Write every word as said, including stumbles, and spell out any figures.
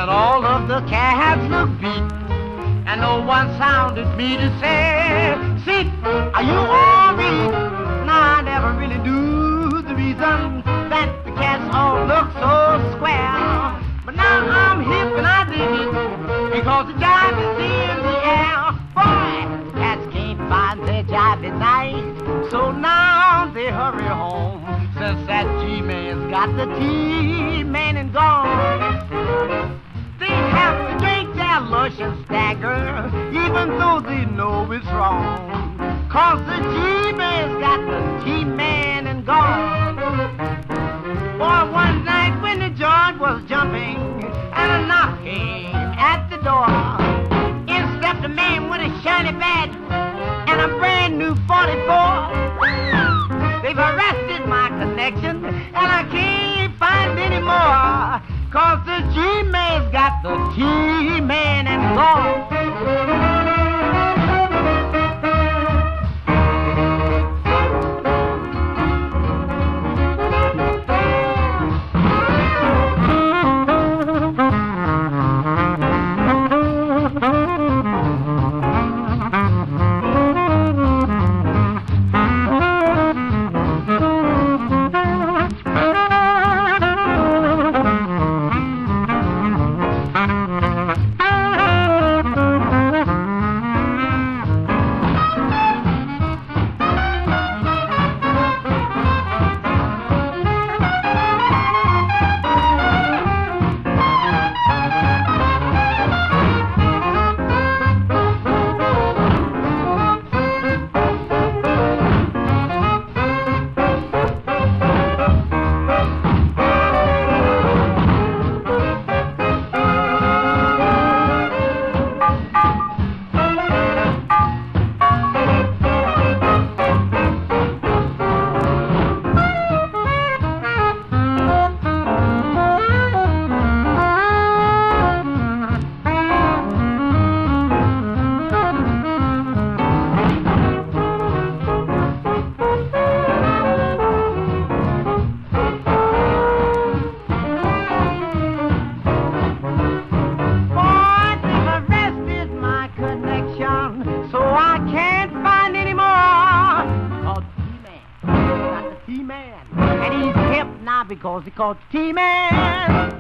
and all of the cats looked beat, and no one sounded me to say, "Sit, are you all right?" Now I never really knew the reason that the cats all look so square, but now I'm hip and I dig it because the jive is in the air. Boy, cats can't find their jive at night, so now they hurry home, since that G-man's got the T-man and gone. They have to drink their lush and stagger, even though they know it's wrong, 'cause the G-man's got the T-man and gone. Boy, one night when the joint was jumping and a knock came at the door, in stepped a man with a shiny badge and a brand new forty-four. They've arrested my connection and I can't find any more, 'cause the G-man's got the T-man and gone. T-man, and he's hip now because he called T-man.